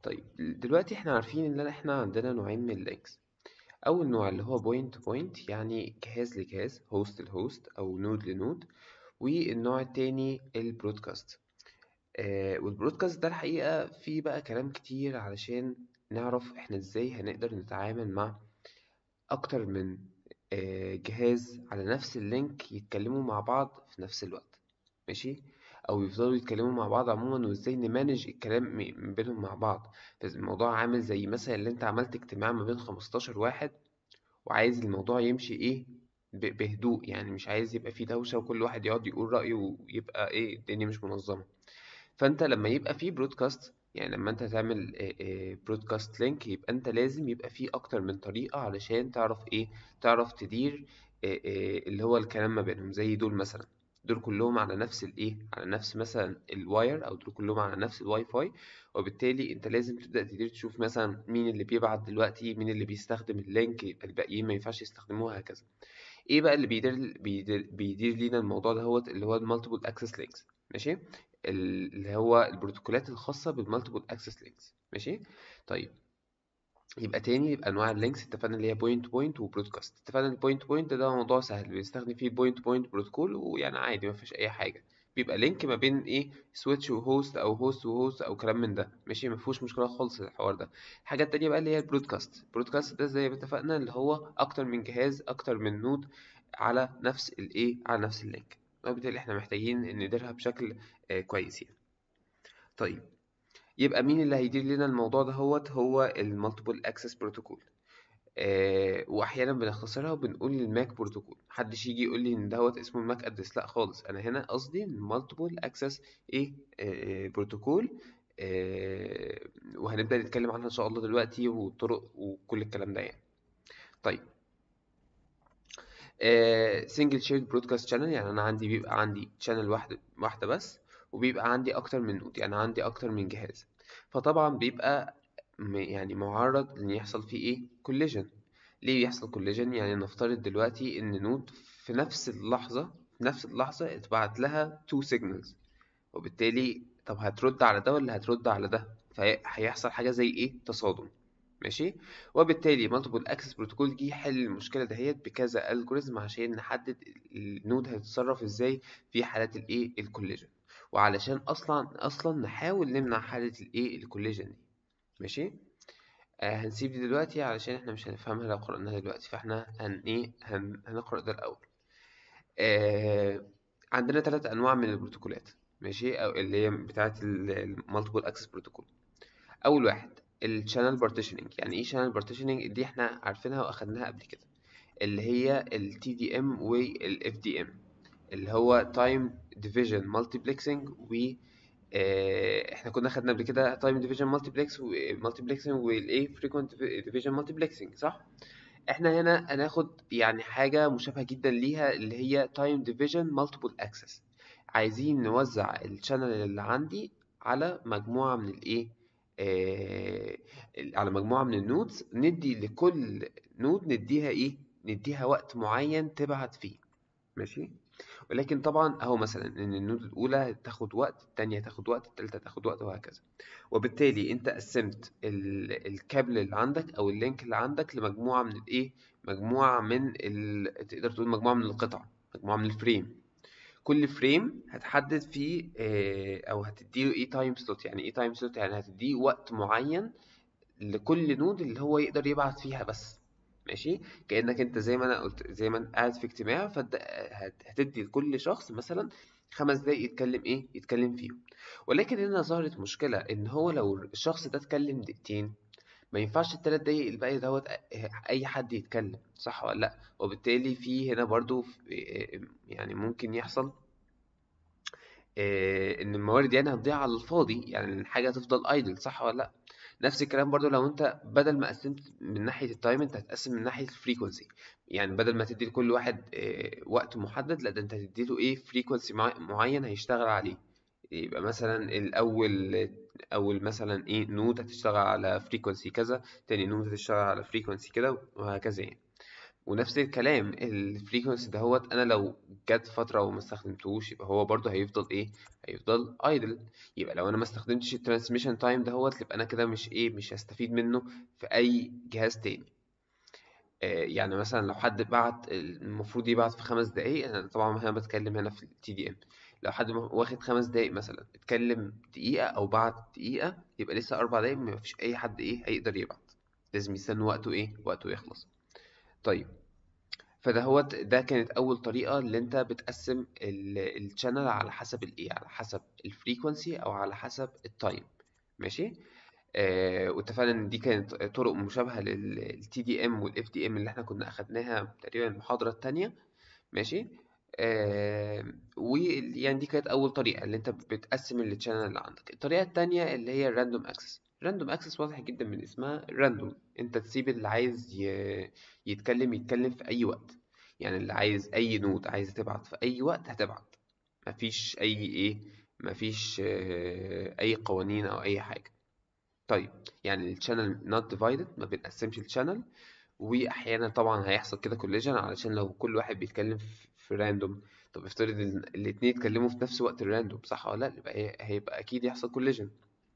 طيب دلوقتي احنا عارفين ان احنا عندنا نوعين من اللينكس. اول نوع اللي هو بوينت تو بوينت، يعني جهاز لجهاز، هوست لهوست او نود لنود. والنوع التاني البرودكاست. والبرودكاست ده الحقيقة فيه بقى كلام كتير علشان نعرف احنا ازاي هنقدر نتعامل مع اكتر من جهاز على نفس اللينك يتكلموا مع بعض في نفس الوقت. ماشي. او يفضلوا يتكلموا مع بعض عموما، وازاي نمانج الكلام بينهم مع بعض. فالموضوع عامل زي مثلا اللي انت عملت اجتماع ما بين 15 واحد، وعايز الموضوع يمشي ايه، بهدوء، يعني مش عايز يبقى فيه دوشة وكل واحد يقعد يقول رأيه ويبقى ايه الدنيا مش منظمة. فانت لما يبقى فيه برودكاست، يعني لما انت تعمل برودكاست لينك، يبقى انت لازم يبقى فيه اكتر من طريقة علشان تعرف ايه، تعرف تدير اللي هو الكلام ما بينهم. زي دول مثلا، دول كلهم على نفس الايه، على نفس مثلا الواير، او دول كلهم على نفس الواي فاي. وبالتالي انت لازم تبدأ تدير، تشوف مثلا مين اللي بيبعت دلوقتي، مين اللي بيستخدم اللينك، يبقى الباقيين ما ينفعش يستخدموها، هكذا. ايه بقى اللي بيدير لينا الموضوع ده، هو اللي هو المالتيبل اكسس لينكس. ماشي. اللي هو البروتوكولات الخاصه بالمالتيبل اكسس لينكس. ماشي. طيب، يبقى تاني، يبقى انواع اللينكس اتفقنا اللي هي بوينت بوينت وبرودكاست. اتفقنا البوينت بوينت ده موضوع سهل، بنستخدم فيه بوينت بوينت بروتوكول، ويعني عادي ما فيش اي حاجه. بيبقى لينك ما بين ايه، سويتش وهوست، او هوست وهوست، او كلام من ده. ماشي، ما فيهوش مشكله خالص الحوار ده. الحاجه التانيه بقى اللي هي البرودكاست. البرودكاست ده زي ما اتفقنا اللي هو اكتر من جهاز، اكتر من نود على نفس الايه، على نفس اللينك. وبالتالي احنا محتاجين نديرها بشكل كويس يعني. طيب، يبقى مين اللي هيدير لنا الموضوع ده؟ هو المالتيبل اكسس بروتوكول. واحيانا بنختصرها وبنقول الماك بروتوكول. محدش يجي يقول لي ان دوت اسمه الماك ادرس، لا خالص، انا هنا قصدي المالتيبل اكسس ايه، بروتوكول. وهنبدأ نتكلم عنها ان شاء الله دلوقتي، والطرق وكل الكلام ده يعني. طيب، سنجل شيرد برودكاست شانل، يعني انا عندي بيبقى عندي شانل واحده بس، وبيبقى عندي اكتر من نود، يعني عندي اكتر من جهاز. فطبعا بيبقى يعني معرض ان يحصل فيه ايه، كوليجن. ليه يحصل كوليجن؟ يعني نفترض دلوقتي ان نود في نفس اللحظه اتبعت لها تو سيجنالز، وبالتالي طب هترد على ده ولا هترد على ده؟ فهيحصل حاجه زي ايه، تصادم. ماشي. وبالتالي مالتيبل اكسس بروتوكول جه يحل المشكله دهيت بكذا الجوريزم عشان نحدد النود هتتصرف ازاي في حالات الايه، الكوليجن، وعلشان اصلا نحاول نمنع حاله الايه، الكوليجن دي. ماشي. هنسيب دي دلوقتي علشان احنا مش هنفهمها لو قرأناها دلوقتي، فاحنا هنقرأ ده الأول. آه عندنا ثلاث أنواع من البروتوكولات. ماشي، أو اللي هي بتاعة المالتيبل اكسس بروتوكول. اول واحد الشانل بارتيشننج. يعني ايه شانل بارتيشننج؟ دي احنا عارفينها واخدناها قبل كده، اللي هي ال TDM وال FDM، اللي هو Time Division Multiplexing و احنا كنا خدنا قبل كده Time Division Multiplexing والايه Frequent Division Multiplexing، صح؟ احنا هنا هناخد يعني حاجة مشابهة جدا ليها، اللي هي Time Division Multiple Access. عايزين نوزع الشانل اللي عندي على مجموعة من الايه، آه على مجموعة من النودز، ندي لكل نود نديها ايه، نديها وقت معين تبعت فيه. ماشي. ولكن طبعا اهو مثلا ان النود الاولى تاخد وقت، التانية تاخد وقت، التالتة تاخد وقت، وهكذا. وبالتالي انت قسمت الكابل اللي عندك او اللينك اللي عندك لمجموعة من الايه، مجموعة من تقدر تقول مجموعة من القطع، مجموعة من الفريم. كل فريم هتحدد فيه او هتديله ايه، تايم سلوت. يعني ايه تايم سلوت؟ يعني هتديه وقت معين لكل نود اللي هو يقدر يبعت فيها بس. ماشي. كأنك انت زي ما انا قلت، زي ما انت قاعد في اجتماع، فانت هتدي لكل شخص مثلا 5 دقايق يتكلم ايه، يتكلم فيهم. ولكن هنا ظهرت مشكلة، ان هو لو الشخص ده اتكلم دقيقتين، ما ينفعش ال3 دقايق الباقي دوت اي حد يتكلم، صح ولا لا؟ وبالتالي في هنا برضو يعني ممكن يحصل ان الموارد يعني هتضيع على الفاضي، يعني الحاجه هتفضل ايدل، صح ولا لا؟ نفس الكلام برضو لو انت بدل ما قسمت من ناحيه التايم، انت هتقسم من ناحيه الفريكونسي. يعني بدل ما تدي لكل واحد وقت محدد، لا ده انت هتدي له ايه، فريكونسي معين هيشتغل عليه. يبقى مثلا اول مثلا ايه نود هتشتغل على فريكونسي كذا، تاني نود هتشتغل على فريكونسي كده، وهكذا يعني. ونفس الكلام الفريكونسي دهوت انا لو جت فتره وما استخدمتوش يبقى هو برضو هيفضل ايه، هيفضل ايدل. يبقى لو انا ما استخدمتش الترانسميشن تايم دهوت يبقى انا كده مش ايه، مش هستفيد منه في اي جهاز تاني. يعني مثلا لو حد بعت المفروض يبعت في 5 دقايق، انا طبعا هنا بتكلم هنا في التي دي ام، لو حد واخد 5 دقايق مثلا اتكلم دقيقة او بعت دقيقة، يبقى لسه 4 دقايق ما فيش اي حد ايه هيقدر يبعت، لازم يستنى وقته ايه، وقته يخلص. طيب، ده كانت اول طريقة اللي انت بتقسم الشانل على حسب الايه، على حسب الفريكونسي او على حسب التايم. ماشي. واتفقنا ان دي كانت طرق مشابهه للتي دي ام والاف دي ام اللي احنا كنا اخدناها تقريبا المحاضره التانية. ماشي. ويعني دي كانت اول طريقه اللي انت بتقسم التشانل اللي عندك. الطريقه التانية اللي هي الراندوم اكسس. الراندوم اكسس واضح جدا من اسمها راندوم، انت تسيب اللي عايز يتكلم في اي وقت. يعني اللي عايز اي نود عايز تبعت في اي وقت هتبعت، مفيش اي ايه، مفيش اي قوانين او اي حاجه. طيب، يعني الشانل not divided، ما بنقسمش الشانل. واحيانا طبعا هيحصل كده كوليجن، علشان لو كل واحد بيتكلم في راندوم، طب افترض ان الاتنين يتكلموا في نفس وقت الراندوم، صح ولا لا؟ يبقى هيبقى اكيد يحصل كوليجن.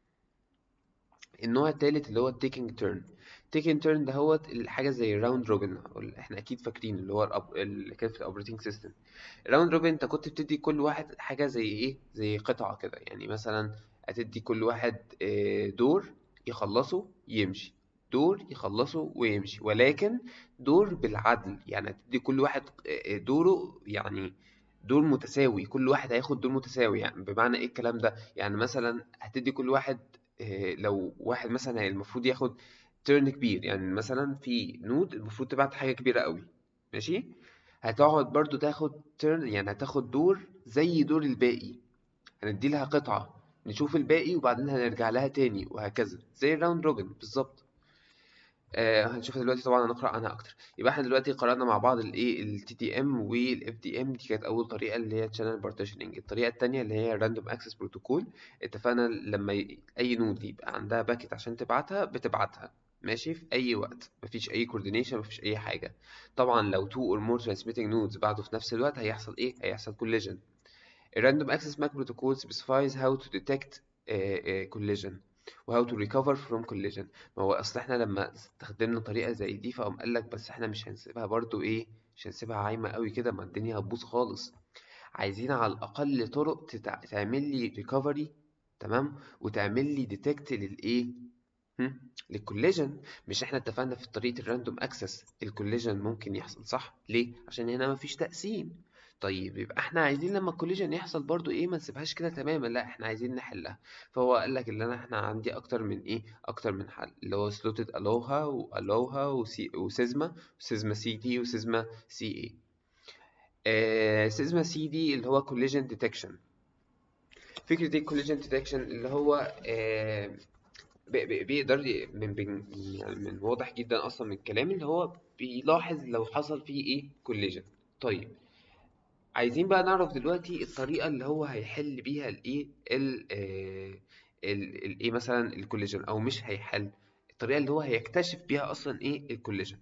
النوع التالت اللي هو التيكينج تيرن. تيكينج تيرن ده هو الحاجه زي الراوند روبن، احنا اكيد فاكرين اللي هو اللي كان في الاوبريتنج سيستم. الراوند روبن انت كنت بتدي كل واحد حاجه زي ايه، زي قطعه كده، يعني مثلا هتدي كل واحد دور يخلصه يمشي، دور يخلصه ويمشي، ولكن دور بالعدل. يعني هتدي كل واحد دوره، يعني دور متساوي، كل واحد هياخد دور متساوي. يعني بمعنى ايه الكلام ده؟ يعني مثلا هتدي كل واحد لو واحد مثلا المفروض ياخد تيرن كبير، يعني مثلا في نود المفروض تبعت حاجة كبيرة قوي، ماشي، هتقعد برضو تاخد تيرن، يعني هتاخد دور زي دور الباقي، هندي لها قطعة نشوف الباقي وبعدين هنرجع لها تاني، وهكذا زي الراوند روبن بالظبط. هنشوفها دلوقتي طبعا، هنقرأ عنها أكتر. يبقى احنا دلوقتي قرأنا مع بعض الايه التي تي ام والاف دي ام، دي كانت أول طريقة اللي هي channel partitioning. الطريقة التانية اللي هي random access protocol. اتفقنا لما أي نود يبقى عندها باكت عشان تبعتها بتبعتها، ماشي، في أي وقت، مفيش أي coordination، مفيش أي حاجة. طبعا لو two or more transmitting nodes بعتوا في نفس الوقت هيحصل ايه؟ هيحصل collision. الراندوم اكسس ماك بروتوكول specifies how to detect collision و how to recover from collision. ما هو اصل احنا لما استخدمنا طريقه زي دي فقام قال لك بس احنا مش هنسيبها برضو ايه، مش هنسيبها عايمه قوي كده، ما الدنيا هتبوظ خالص. عايزين على الاقل طرق تعمل لي recovery، تمام، وتعمل لي detect للايه، للكوليجن. مش احنا اتفقنا في طريقة الراندوم اكسس الكوليجن ممكن يحصل، صح؟ ليه؟ عشان هنا مفيش تقسيم. طيب يبقى احنا عايزين لما الكوليجن يحصل برضو ايه، ما نسيبهاش كده تماما، لا احنا عايزين نحلها. فهو قال لك اللي احنا عندي اكتر من ايه، اكتر من حل، اللي هو سلوتد الوها والوها وسيزما، وسيزما سي دي وسيزما سي اي. سيزما سي دي اللي هو كوليجن ديتكشن. فكرة ايه كوليجن ديتكشن؟ اللي هو بيقدر يعني من واضح جدا اصلا من الكلام اللي هو بيلاحظ لو حصل فيه ايه كوليجن. طيب، عايزين بقى نعرف دلوقتي الطريقة اللي هو هيحل بيها الايه الايه مثلا الكوليجن، او مش هيحل، الطريقة اللي هو هيكتشف بيها اصلا ايه الكوليجن.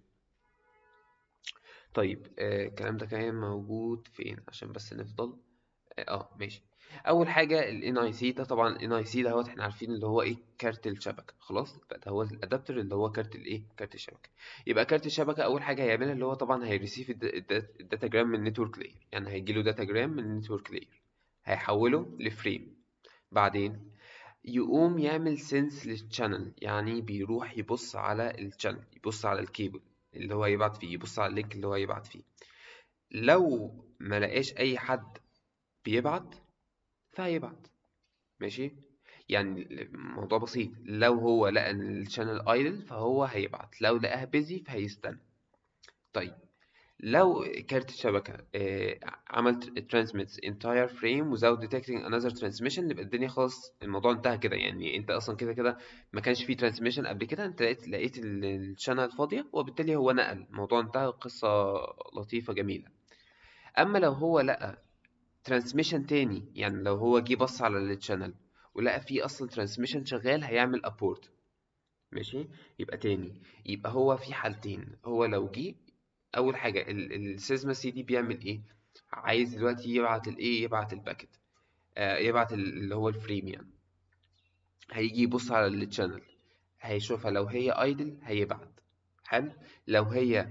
طيب، الكلام ده كان موجود فين عشان بس نفضل ماشي. اول حاجه ال NIC ده، طبعا ال NIC ده هو احنا عارفين اللي هو ايه، كارت الشبكه. خلاص بقى ده هو الادابتر اللي هو كارت الايه، كارت الشبكه. يبقى كارت الشبكه اول حاجه هيعملها اللي هو طبعا هيريسيف الداتا جرام من النتورك لاير، يعني هيجي له داتا جرام من النتورك لاير، هيحوله لفريم، بعدين يقوم يعمل سنس للشانل، يعني بيروح يبص على الشانل، يبص على الكيبل اللي هو يبعت فيه، يبص على اللينك اللي هو يبعت فيه. لو ما لقاش اي حد بيبعت فهيبعت، ماشي. يعني الموضوع بسيط، لو هو لقى ان الشانل ايدل فهو هيبعت، لو لقاها بيزي فهيستنى. طيب، لو كارت الشبكة عمل transmits entire frame without detecting another transmission، يبقى الدنيا خلاص الموضوع انتهى كده. يعني انت اصلا كده كده ما كانش فيه transmission قبل كده، انت لقيت الشانل فاضية، وبالتالي هو نقل، الموضوع انتهى، قصة لطيفة جميلة. اما لو هو لقى ترانسميشن تاني، يعني لو هو جه بص على التشانل ولقى فيه اصلا ترانسميشن شغال هيعمل ابورت، ماشي. يبقى تاني، يبقى هو في حالتين، هو لو جه اول حاجه السيزما سي دي بيعمل ايه؟ عايز دلوقتي يبعت الايه، يبعت الباكت، يبعت اللي هو الفريم يعني. هيجي يبص على التشانل، هيشوفها لو هي ايدل هيبعت. حلو. لو هي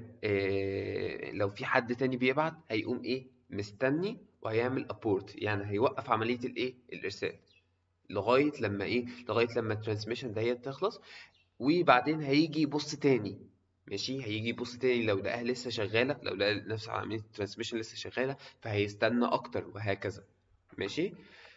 لو في حد تاني بيبعت هيقوم ايه، مستني وهيعمل ابورت، يعني هيوقف عملية الايه، الارسال، لغاية لما ايه، لغاية لما الترانسميشن دهيت تخلص. وبعدين هيجي يبص تاني. ماشي، هيجي يبص تاني لو لقاها لسه شغالة، لو لقى نفس عملية الترانسميشن لسه شغالة فهيستنى اكتر وهكذا. ماشي.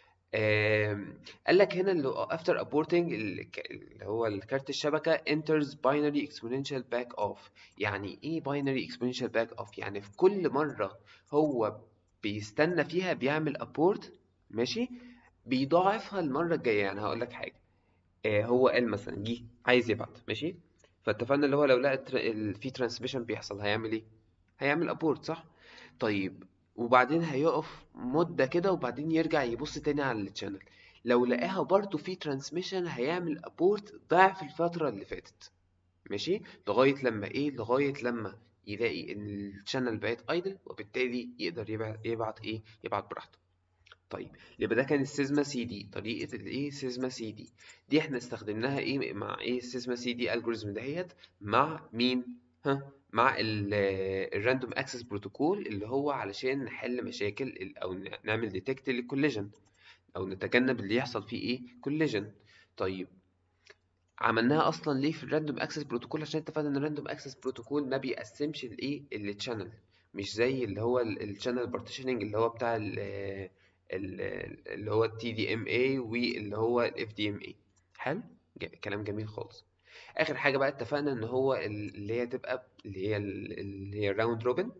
قال لك هنا اللي after aborting اللي هو الكارت الشبكة enters binary exponential back off. يعني ايه binary exponential back off؟ يعني في كل مرة هو بيستنى فيها بيعمل abort، ماشي، بيضاعفها المرة الجاية. يعني هقول لك حاجة، هو قال مثلا جه عايز يبعت، ماشي، فاتفقنا اللي هو لو لقى في ترانسميشن بيحصل هيعمل ايه؟ هيعمل ابورت، صح؟ طيب، وبعدين هيقف مدة كده وبعدين يرجع يبص تاني على التشانل، لو لقاها برضو في ترانسميشن هيعمل ابورت ضعف الفترة اللي فاتت. ماشي، لغاية لما ايه، لغاية لما يلاقي ان الشانل بقت ايدل، وبالتالي يقدر يبعت ايه، يبعت براحته. طيب، يبقى ده كان السيزما سي دي، طريقة الايه، سيزما سي دي. دي احنا استخدمناها ايه، مع ايه السيزما سي دي الجوريزم دهيت، مع مين؟ ها، مع الراندوم اكسس بروتوكول، اللي هو علشان نحل مشاكل او نعمل ديتكت للكوليجن، او نتجنب اللي يحصل فيه ايه، كوليجن. طيب، عملناها اصلا ليه في الراندوم اكسس بروتوكول؟ عشان اتفقنا ان الراندوم اكسس بروتوكول ما بيقسمش الايه، التشانل، مش زي اللي هو الشانل بارتيشننج اللي هو بتاع اللي هو التي دي ام اي واللي هو الاف دي ام اي. حلو، كلام جميل خالص. اخر حاجه بقى اتفقنا ان هو اللي هي تبقى اللي هي راوند روبن،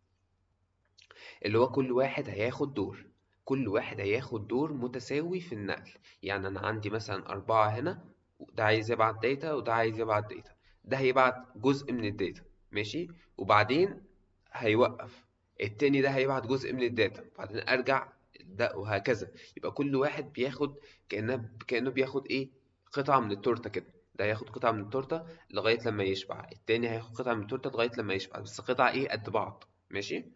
اللي هو كل واحد هياخد دور، كل واحد هياخد دور متساوي في النقل. يعني أنا عندي مثلا 4 هنا، ده عايز يبعت داتا وده عايز يبعت داتا، ده هيبعت جزء من الداتا، ماشي، وبعدين هيوقف، التاني ده هيبعت جزء من الداتا وبعدين أرجع، ده وهكذا. يبقى كل واحد بياخد كأنه بياخد إيه، قطعة من التورتة كده. ده هياخد قطعة من التورتة لغاية لما يشبع، التاني هياخد قطعة من التورتة لغاية لما يشبع، بس قطع إيه، قد بعض. ماشي.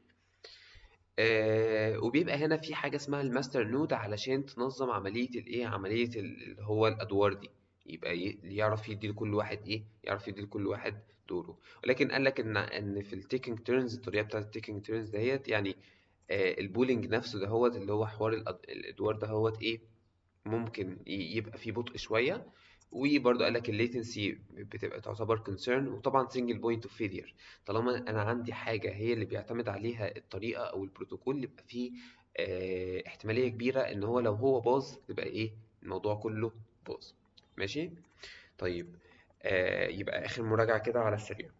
وبيبقى هنا في حاجة اسمها الماستر نود علشان تنظم عملية الايه، عملية اللي هو الأدوار دي، يبقى يعرف يدي لكل واحد ايه، يعرف يدي لكل واحد دوره. ولكن قال لك ان في التيكينج تيرنز، الطريقة بتاعت التيكينج تيرنز دهيت يعني البولينج نفسه دهوت، اللي هو حوار الأدوار دهوت ايه، ممكن يبقى فيه بطء شوية. وبرضه قال لك الليتنسي بتبقى تعتبر concern، وطبعا single point of failure. طالما انا عندي حاجة هي اللي بيعتمد عليها الطريقة او البروتوكول، يبقى فيه احتمالية كبيرة ان هو لو هو باظ يبقى ايه، الموضوع كله باظ. ماشي. طيب، يبقى اخر مراجعة كده على السريع.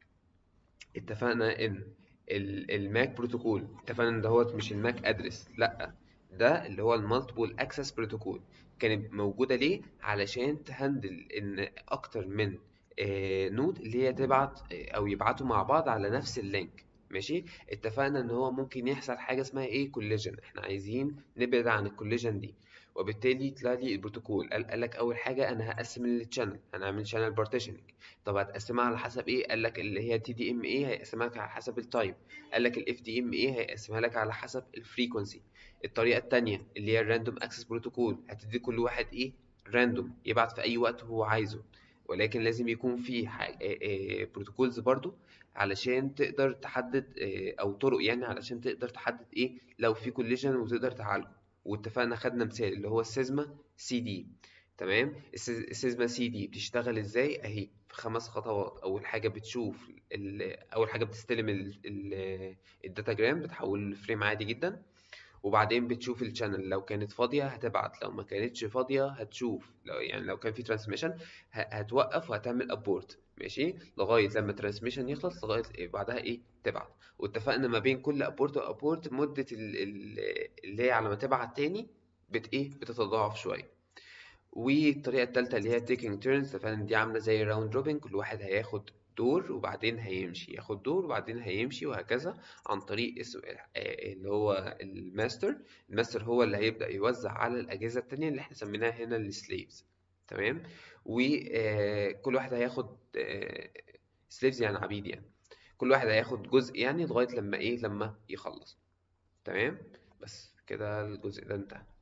اتفقنا ان الماك بروتوكول، اتفقنا ان دهوت مش الماك ادرس، لا، ده اللي هو المالتيبل اكسس بروتوكول. كانت موجوده ليه؟ علشان تهندل ان اكتر من نود اللي هي تبعت او يبعتوا مع بعض على نفس اللينك. ماشي. اتفقنا ان هو ممكن يحصل حاجه اسمها ايه، كوليجن، احنا عايزين نبعد عن الكوليجن دي. وبالتالي طلع لي البروتوكول قال لك اول حاجه انا هقسم الشانل، هنعمل شانل بارتيشننج. طب هتقسمها على حسب ايه؟ قال لك اللي هي تي دي ام اي هيقسمها لك على حسب التايم، قال لك الاف دي ام اي هيقسمها لك على حسب الفريكونسي. الطريقه الثانيه اللي هي الراندوم اكسس بروتوكول هتدي كل واحد ايه، راندوم، يبعت في اي وقت هو عايزه. ولكن لازم يكون في بروتوكولز برضو علشان تقدر تحدد او طرق يعني علشان تقدر تحدد ايه لو في كوليجن وتقدر تعالجه. واتفقنا خدنا مثال اللي هو السيزما سي دي. تمام. السيزما سي دي بتشتغل ازاي؟ اهي في 5 خطوات. اول حاجه بتشوف اول حاجه بتستلم الداتا جرام، بتحول لفريم عادي جدا. وبعدين بتشوف الشانل، لو كانت فاضيه هتبعت، لو ما كانتش فاضيه هتشوف، لو كان في ترانسميشن هتوقف وهتعمل ابورت، ماشي، لغايه لما الترانسميشن يخلص، لغايه بعدها ايه، تبعت. واتفقنا ما بين كل ابورت وابورت مده اللي هي على ما تبعت تاني ايه، بتتضاعف شويه. والطريقة التالتة اللي هي taking turns، فعلا دي عاملة زي راوند روبن، كل واحد هياخد دور وبعدين هيمشي، ياخد دور وبعدين هيمشي وهكذا، عن طريق اسم اللي هو الماستر هو اللي هيبدأ يوزع على الأجهزة التانية اللي احنا سميناها هنا السليفز. تمام. وكل واحد هياخد سليفز يعني عبيد يعني، كل واحد هياخد جزء يعني لغاية لما ايه، لما يخلص. تمام. بس كده الجزء ده انتهى.